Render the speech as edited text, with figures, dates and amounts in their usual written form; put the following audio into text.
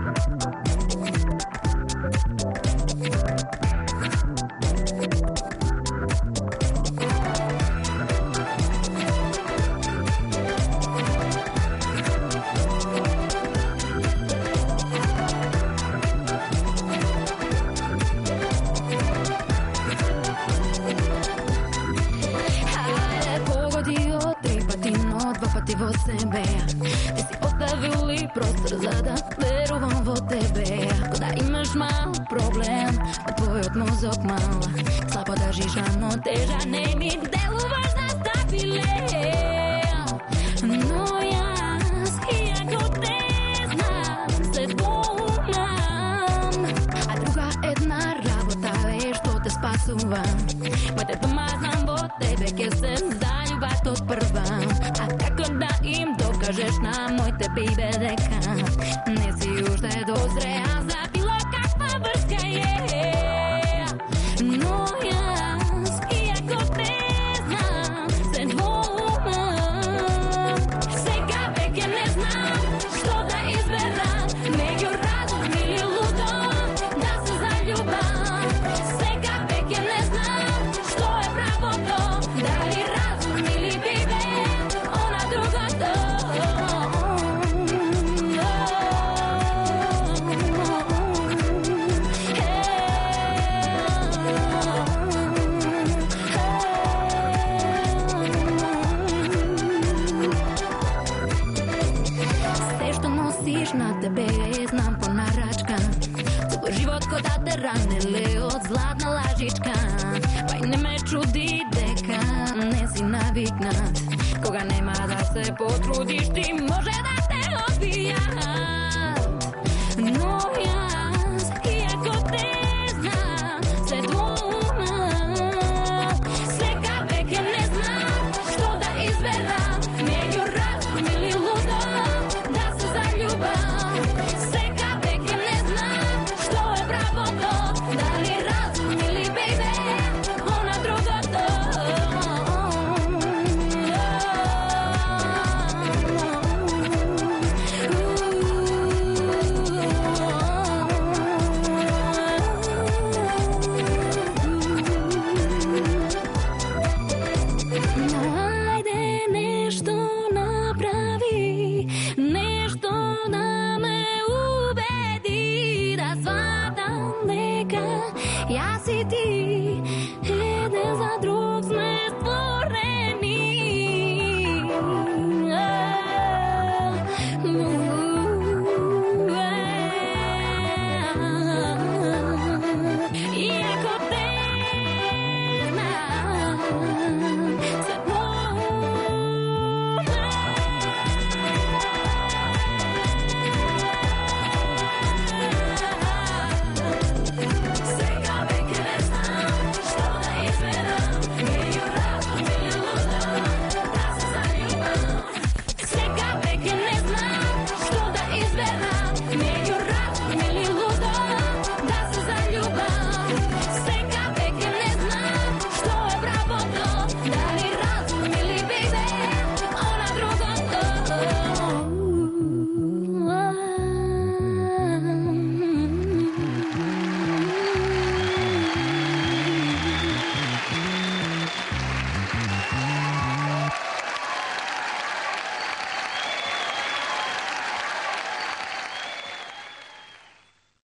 vo sebe. Ti si ostavili prostor za da verujem vo tebe. Ako da imaš mal problem, a tvoj mozog mal slabo držiš ravnoteža, mi deluvaš za stabile. No jas, iako te znam, se dvoumam. A druga jedna rabota, veš, to te spasuva. Pa te pomazam vo tebe, keď se zaljubať od prva. A kako da im dokažeš na moj tebi bedeka, nesi už da je dozrea za bilo kakva vrska je. No jas, iako te znam, se dvoumam. Сега веќе не знам што да изберам, меѓу разум или лудо да се заљубам. Сега веќе не знам што е правото, дали разум или бибе она другото. Се што носиш на тебе знам по нарачка, целој живот ко да те ранеле од златна лажичка. Па и не ме чуди дека не си навикнат, кога нема да се потрудиш ти може да те одбија.